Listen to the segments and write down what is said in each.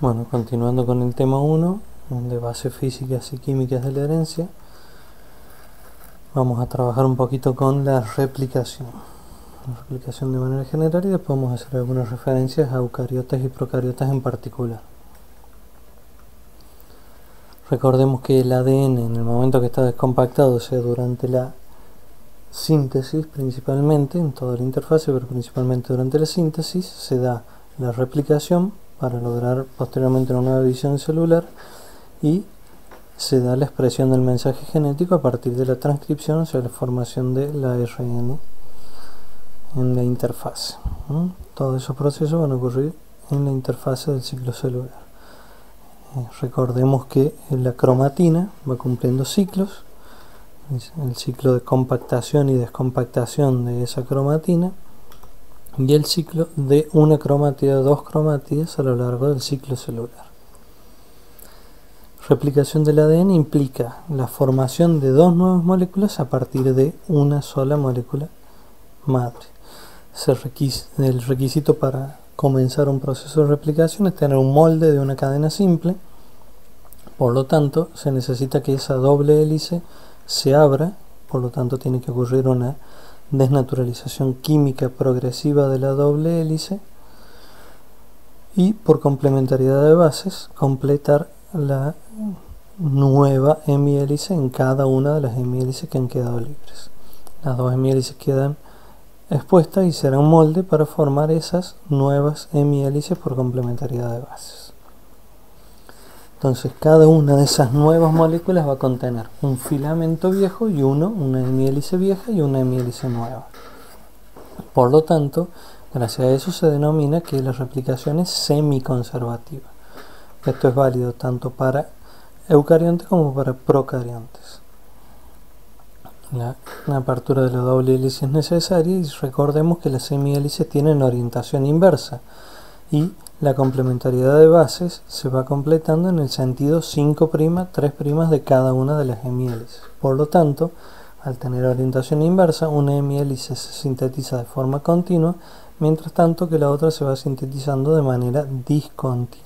Bueno, continuando con el tema 1, de bases físicas y químicas de la herencia, vamos a trabajar un poquito con la replicación de manera general, y después vamos a hacer algunas referencias a eucariotas y procariotas en particular. Recordemos que el ADN, en el momento que está descompactado, o sea, durante la síntesis principalmente, en toda la interfase, pero principalmente durante la síntesis, se da la replicación para lograr posteriormente una nueva división celular, y se da la expresión del mensaje genético a partir de la transcripción, o sea, la formación del ARN en la interfase. Todos esos procesos van a ocurrir en la interfase del ciclo celular. Recordemos que la cromatina va cumpliendo ciclos, el ciclo de compactación y descompactación de esa cromatina, y el ciclo de una cromatida o dos cromátidas a lo largo del ciclo celular. Replicación del ADN implica la formación de dos nuevas moléculas a partir de una sola molécula madre. El requisito para comenzar un proceso de replicación es tener un molde de una cadena simple. Por lo tanto, se necesita que esa doble hélice se abra, por lo tanto tiene que ocurrir una desnaturalización química progresiva de la doble hélice, y por complementariedad de bases completar la nueva hemihélice en cada una de las hemihélices que han quedado libres. Las dos hemihélices quedan expuestas y será un molde para formar esas nuevas hemihélices por complementariedad de bases. Entonces, cada una de esas nuevas moléculas va a contener un filamento viejo y una hemihélice vieja y una hemihélice nueva. Por lo tanto, gracias a eso se denomina que la replicación es semiconservativa. Esto es válido tanto para eucariontes como para procariontes. La apertura de la doble hélice es necesaria, y recordemos que las hemihélices tienen orientación inversa, y la complementariedad de bases se va completando en el sentido 5', 3' de cada una de las hemihélices. Por lo tanto, al tener orientación inversa, una hemihélice se sintetiza de forma continua, mientras tanto que la otra se va sintetizando de manera discontinua.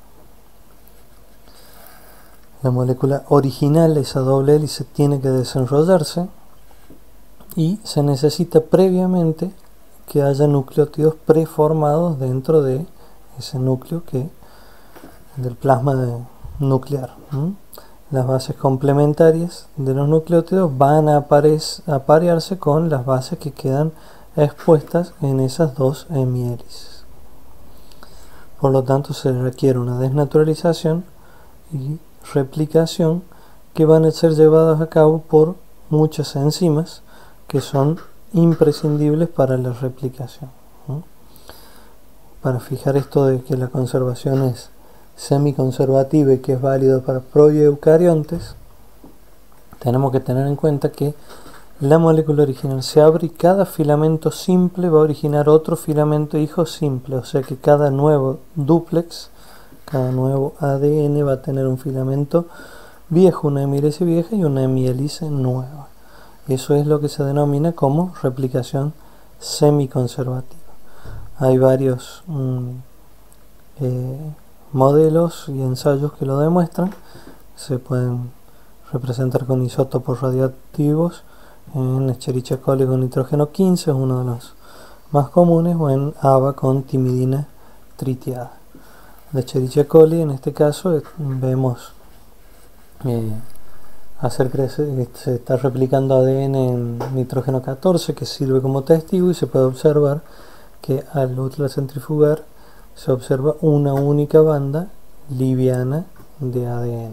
La molécula original, esa doble hélice, tiene que desenrollarse, y se necesita previamente que haya nucleótidos preformados dentro de ese núcleo del plasma nuclear. Las bases complementarias de los nucleótidos van a aparearse con las bases que quedan expuestas en esas dos hemihélices. Por lo tanto, se requiere una desnaturalización y replicación que van a ser llevadas a cabo por muchas enzimas que son imprescindibles para la replicación. Para fijar esto de que la conservación es semiconservativa y que es válido para proeucariontes, tenemos que tener en cuenta que la molécula original se abre y cada filamento simple va a originar otro filamento hijo simple, o sea que cada nuevo dúplex, cada nuevo ADN va a tener un filamento viejo, una hemihélice vieja y una hemihélice nueva. Eso es lo que se denomina como replicación semiconservativa. Hay varios modelos y ensayos que lo demuestran. Se pueden representar con isótopos radiactivos en Escherichia coli con nitrógeno 15, es uno de los más comunes, o en haba con timidina tritiada. De Escherichia coli, en este caso, vemos hacer crecer, se está replicando ADN en nitrógeno 14, que sirve como testigo, y se puede observar que al ultracentrifugar se observa una única banda liviana de ADN.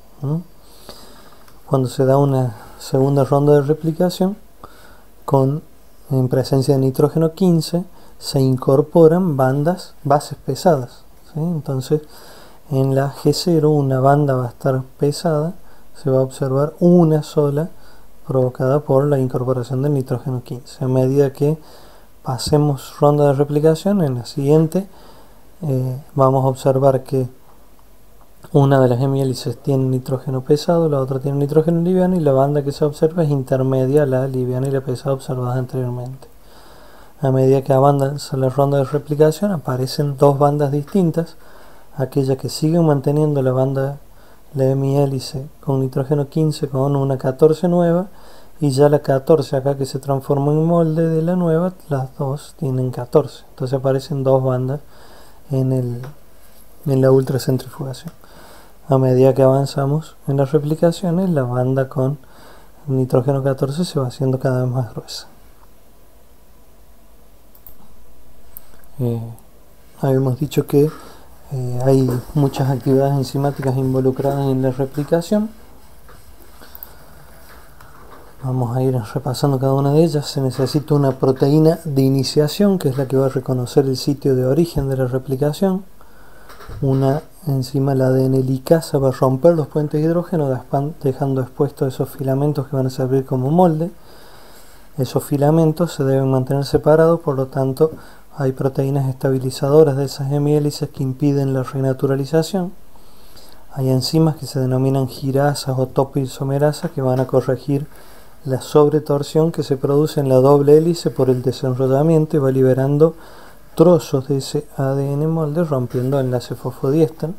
Cuando se da una segunda ronda de replicación en presencia de nitrógeno 15, se incorporan bases pesadas, ¿sí? Entonces, en la G0 una banda va a estar pesada, se va a observar una sola provocada por la incorporación del nitrógeno 15. A medida que pasemos ronda de replicación, en la siguiente vamos a observar que una de las hemihélices tiene nitrógeno pesado, la otra tiene nitrógeno liviano, y la banda que se observa es intermedia a la liviana y la pesada observadas anteriormente. A medida que avanza la ronda de replicación, aparecen dos bandas distintas, aquella que sigue manteniendo la banda, la hemihélice con nitrógeno 15 con una 14 nueva, y ya la 14 acá que se transformó en molde de la nueva, las dos tienen 14. Entonces aparecen dos bandas en la ultracentrifugación. A medida que avanzamos en las replicaciones, la banda con nitrógeno 14 se va haciendo cada vez más gruesa. Habíamos dicho que hay muchas actividades enzimáticas involucradas en la replicación. Vamos a ir repasando cada una de ellas. Se necesita una proteína de iniciación, que es la que va a reconocer el sitio de origen de la replicación. Una enzima, la ADN licasa, va a romper los puentes de hidrógeno, dejando expuestos esos filamentos que van a servir como molde. Esos filamentos se deben mantener separados, por lo tanto hay proteínas estabilizadoras de esas hemihélices que impiden la renaturalización. Hay enzimas que se denominan girasas o topoisomerasas que van a corregir la sobretorsión que se produce en la doble hélice por el desenrollamiento y va liberando trozos de ese ADN molde, rompiendo el enlace fosfodiéster.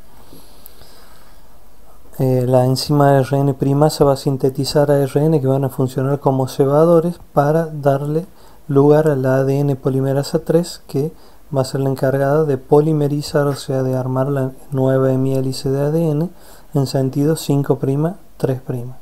La enzima ARN primasa va a sintetizar ARN que van a funcionar como cebadores para darle lugar a la ADN polimerasa 3, que va a ser la encargada de polimerizar, o sea, de armar la nueva hemihélice de ADN en sentido 5'-3'.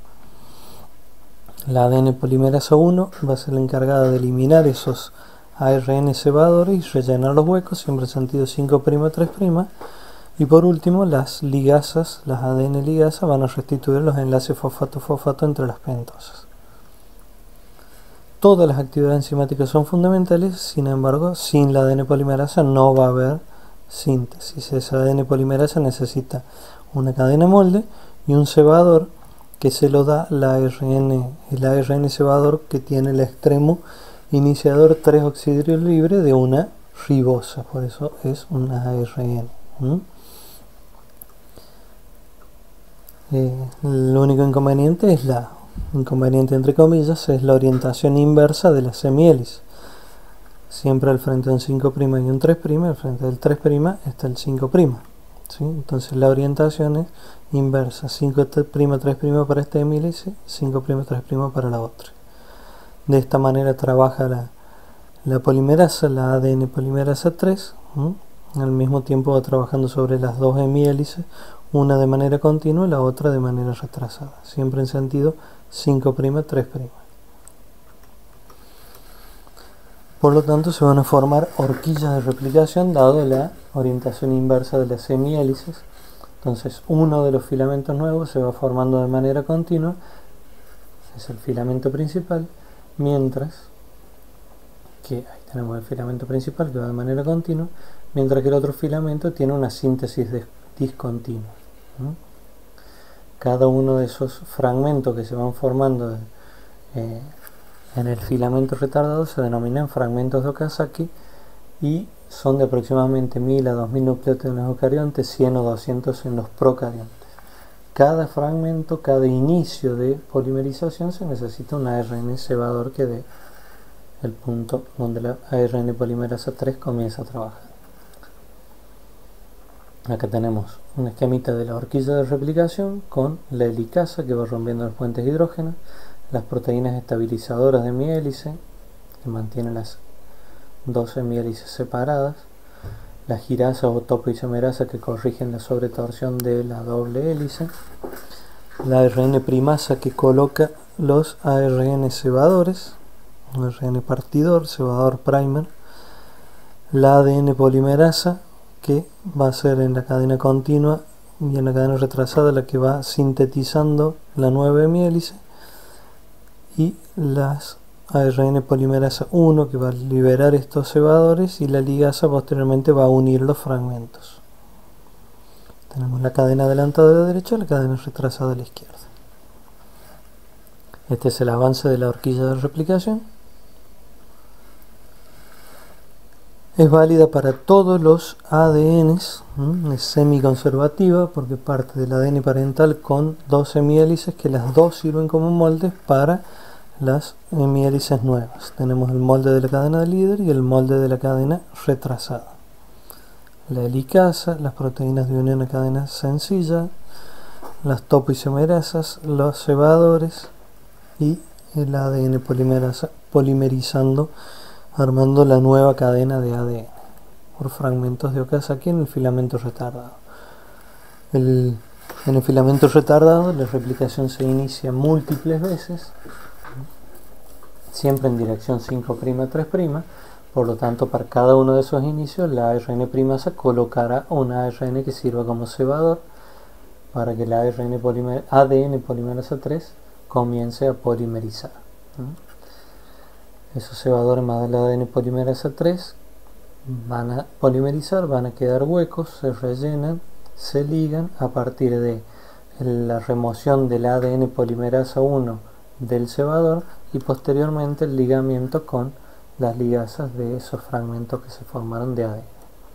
La ADN polimerasa 1 va a ser la encargada de eliminar esos ARN cebadores y rellenar los huecos, siempre en sentido 5'-3'. Y por último, las ligasas, las ADN ligasas, van a restituir los enlaces fosfato-fosfato entre las pentosas. Todas las actividades enzimáticas son fundamentales, sin embargo, sin la ADN polimerasa no va a haber síntesis. Esa ADN polimerasa necesita una cadena molde y un cebador que se lo da el ARN cebador, que tiene el extremo iniciador 3-oxidrio libre de una ribosa, por eso es una ARN. El único inconveniente es inconveniente entre comillas, es la orientación inversa de la semihélice. Siempre al frente de un 5' y un 3', al frente del 3' está el 5'. ¿Sí? Entonces la orientación es inversa, 5', 3' para esta hemihélice, 5', 3' para la otra. De esta manera trabaja la polimerasa, la ADN polimerasa 3, al mismo tiempo va trabajando sobre las dos hemihélices, una de manera continua y la otra de manera retrasada, siempre en sentido 5', 3'. Por lo tanto, se van a formar horquillas de replicación dado la orientación inversa de las hemihélices. Entonces, uno de los filamentos nuevos se va formando de manera continua, es el filamento principal, mientras que ahí tenemos el filamento principal que va de manera continua, mientras que el otro filamento tiene una síntesis discontinua. Cada uno de esos fragmentos que se van formando en el filamento retardado se denominan fragmentos de Okazaki y son de aproximadamente 1000 a 2000 nucleótidos en los eucariontes, 100 o 200 en los procariontes. Cada fragmento, cada inicio de polimerización se necesita un ARN cebador que dé el punto donde la ARN polimerasa 3 comienza a trabajar. Acá tenemos un esquemita de la horquilla de replicación con la helicasa que va rompiendo los puentes de hidrógeno, las proteínas estabilizadoras de mihélice que mantienen las dos hemihélices separadas, las girasas o topoisomerasas que corrigen la sobretorsión de la doble hélice, la ARN primasa que coloca los ARN cebadores, un ARN partidor, cebador primer, la ADN polimerasa que va a ser en la cadena continua y en la cadena retrasada la que va sintetizando la nueva hemihélice, y las ARN polimerasa 1 que va a liberar estos cebadores, y la ligasa posteriormente va a unir los fragmentos. Tenemos la cadena adelantada de la derecha y la cadena retrasada a la izquierda. Este es el avance de la horquilla de replicación. Es válida para todos los ADNs, es semiconservativa porque parte del ADN parental con dos hemihélices que las dos sirven como moldes para las hemihélices nuevas. Tenemos el molde de la cadena líder y el molde de la cadena retrasada. la helicasa, las proteínas de unión a cadena sencilla, las topoisomerasas, los cebadores y el ADN polimerizando, armando la nueva cadena de ADN por fragmentos de Okazaki en el filamento retardado. En el filamento retardado la replicación se inicia múltiples veces, siempre en dirección 5'3', por lo tanto para cada uno de esos inicios la ARN primasa colocará un ARN que sirva como cebador para que el ADN polimerasa 3 comience a polimerizar. Esos cebadores más del ADN polimerasa 3 van a polimerizar, van a quedar huecos, se rellenan, se ligan a partir de la remoción del ADN polimerasa 1 del cebador y posteriormente el ligamiento con las ligasas de esos fragmentos que se formaron de ADN.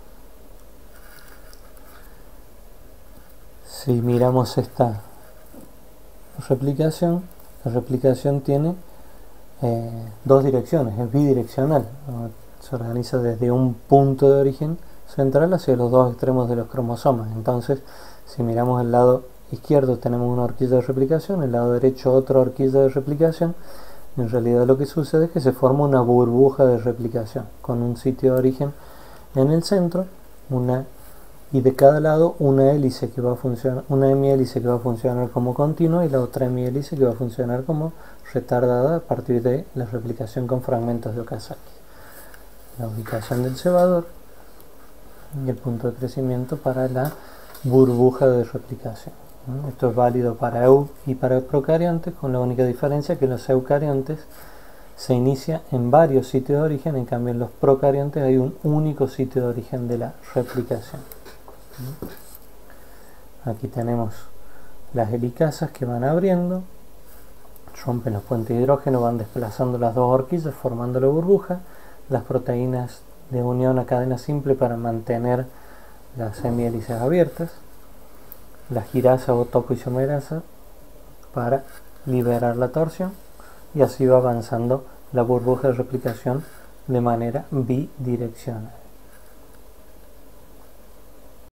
Si miramos esta replicación, la replicación tiene dos direcciones, es bidireccional, se organiza desde un punto de origen central hacia los dos extremos de los cromosomas. Entonces, si miramos el lado izquierdo tenemos una horquilla de replicación, el lado derecho otra horquilla de replicación. En realidad lo que sucede es que se forma una burbuja de replicación con un sitio de origen en el centro, y de cada lado una hélice que va a funcionar, una hemihélice que va a funcionar como continua y la otra hemihélice que va a funcionar como retardada a partir de la replicación con fragmentos de Okazaki. La ubicación del cebador y el punto de crecimiento para la burbuja de replicación. Esto es válido para eu y para procariontes, con la única diferencia que los eucariontes se inicia en varios sitios de origen, en cambio en los procariontes hay un único sitio de origen de la replicación. Aquí tenemos las helicasas que van abriendo, rompen los puentes de hidrógeno, van desplazando las dos horquillas formando la burbuja, las proteínas de unión a cadena simple para mantener las hemihélices abiertas, la girasa o topoisomerasa para liberar la torsión, y así va avanzando la burbuja de replicación de manera bidireccional.